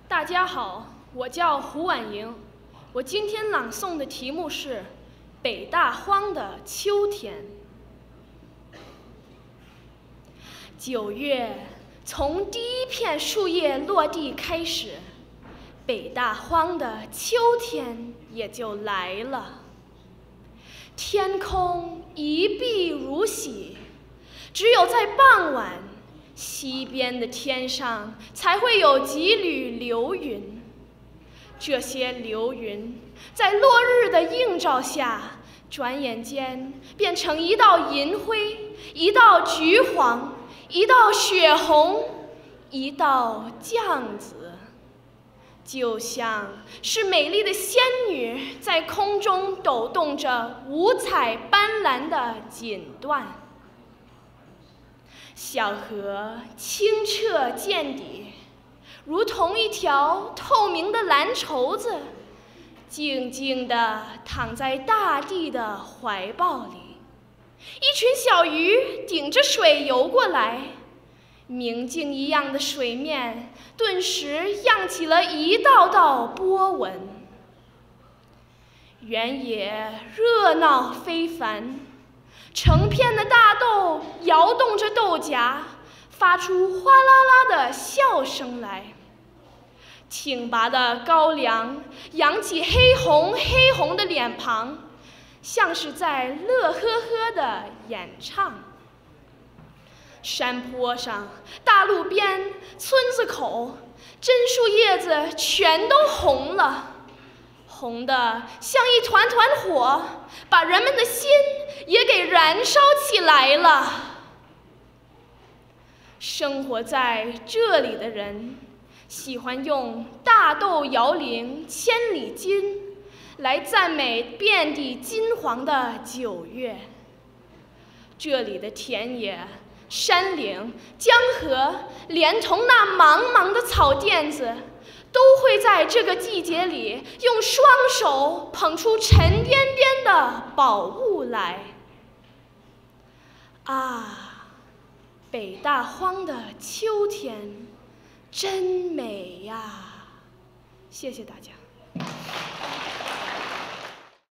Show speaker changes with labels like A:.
A: 大家好，我叫胡婉莹，我今天朗诵的题目是《北大荒的秋天》。9月，从第一片树叶落地开始，北大荒的秋天也就来了。天空一碧如洗，只有在傍晚，西边的天上才会有几缕流云。这些流云在落日的映照下，转眼间变成一道银灰，一道橘黄，一道血红，一道绛紫，就像是美丽的仙女在空中抖动着五彩斑斓的锦缎。小河清澈见底，如同一条透明的蓝绸子，静静地躺在大地的怀抱里。一群小鱼顶着水游过来，明镜一样的水面顿时漾起了一道道波纹。原野热闹非凡，成片的大豆摇动着豆荚，发出哗啦啦的笑声来。挺拔的高粱扬起黑红的脸庞，像是在乐呵呵地演唱。山坡上、大路边、村子口，榛树叶子全都红了，红得像一团团火，把人们的心也给燃烧起来了。生活在这里的人，喜欢用大豆摇铃千里金来赞美遍地金黄的9月。这里的田野、山岭、江河，连同那茫茫的草甸子，都会在这个季节里用双手捧出沉甸甸的宝物来。啊，北大荒的秋天真美呀！谢谢大家。